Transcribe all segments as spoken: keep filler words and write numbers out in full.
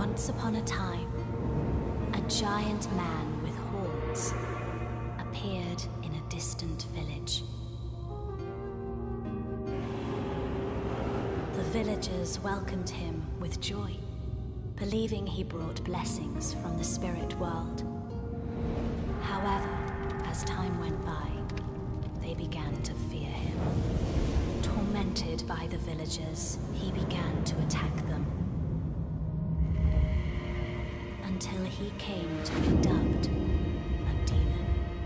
Once upon a time, a giant man with horns appeared in a distant village. The villagers welcomed him with joy, believing he brought blessings from the spirit world. However, as time went by, they began to fear him. Tormented by the villagers, he began to attack them. Until he came to be dubbed a demon.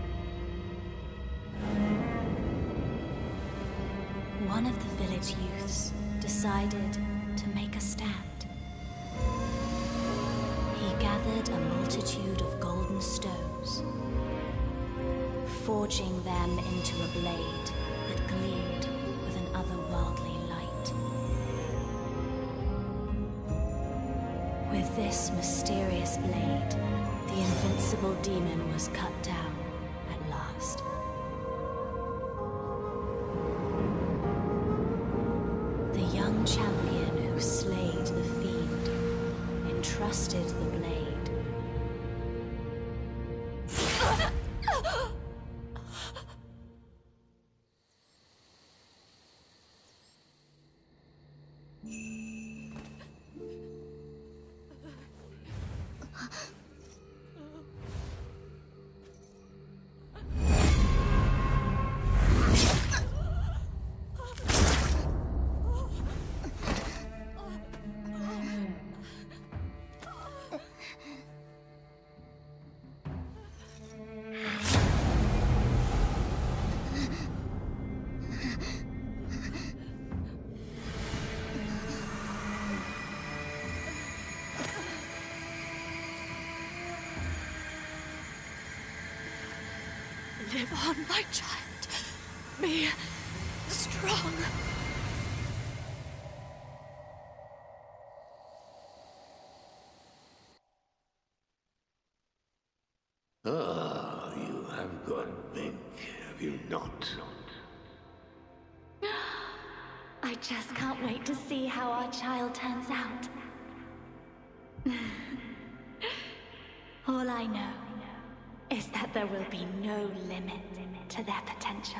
One of the village youths decided to make a stand. He gathered a multitude of golden stones, forging them into a blade that gleamed with an otherworldly light. With this mysterious blade, the invincible demon was cut down at last. The young champion who slayed the fiend entrusted the blade Live on, my child. Be strong. Ah, you have gone big, have you not? I just can't wait to see how our child turns out. All I know is that there will be no limit to their potential.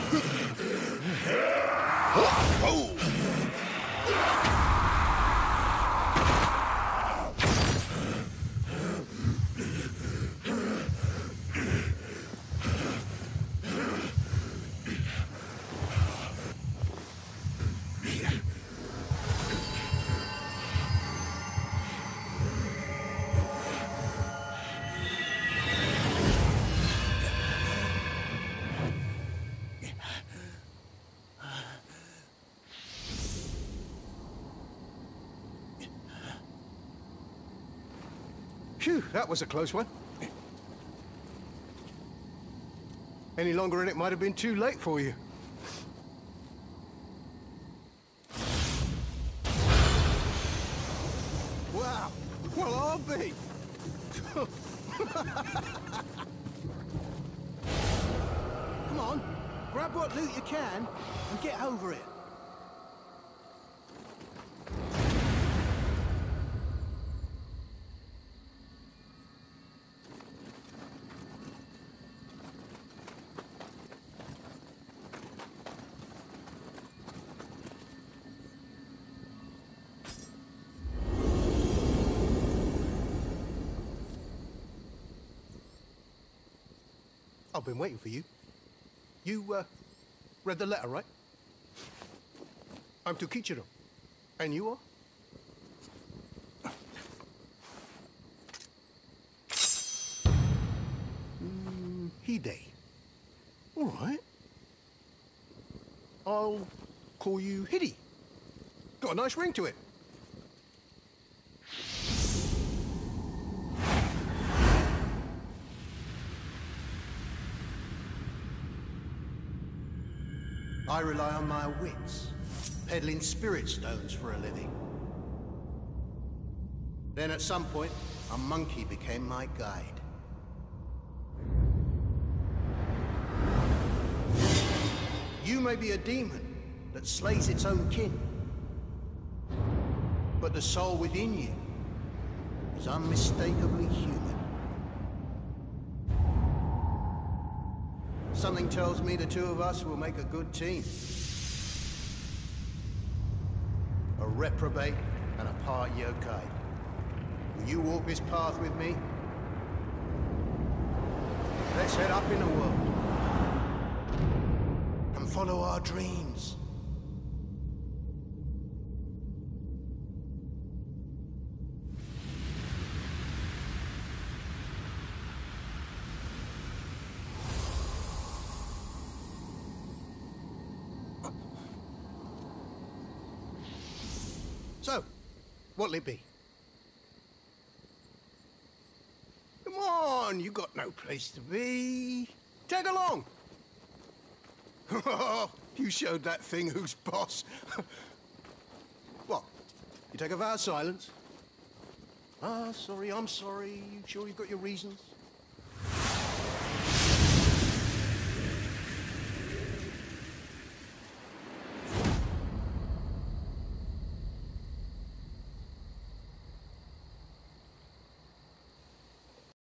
Phew, that was a close one. Any longer and it might have been too late for you. Wow, well I'll be. Come on, grab what loot you can and get over it. I've been waiting for you. You, uh, read the letter, right? I'm Tukichiro. And you are? Mm, Hide. All right. I'll call you Hide. Got a nice ring to it. I rely on my wits, peddling spirit stones for a living. Then at some point, a monkey became my guide. You may be a demon that slays its own kin, but the soul within you is unmistakably human. Something tells me the two of us will make a good team. A reprobate and a part yokai. Will you walk this path with me? Let's head up in the world and follow our dreams. So, what'll it be? Come on, you got no place to be. Tag along. You showed that thing who's boss. What? You take a vow of silence? Ah, sorry, I'm sorry. You sure you've got your reasons?